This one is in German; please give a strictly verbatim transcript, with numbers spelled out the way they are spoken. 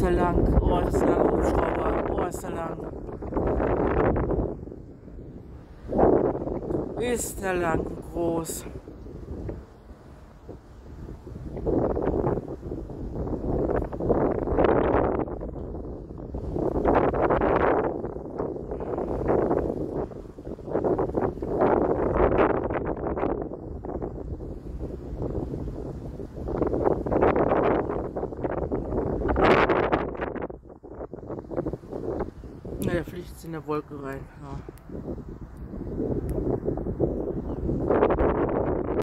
der lang. Oh, das ist ein langer Hubschrauber. Oh, ist der lang. Ist der lang und groß. Na, der fliegt jetzt in der Wolke rein. Ja.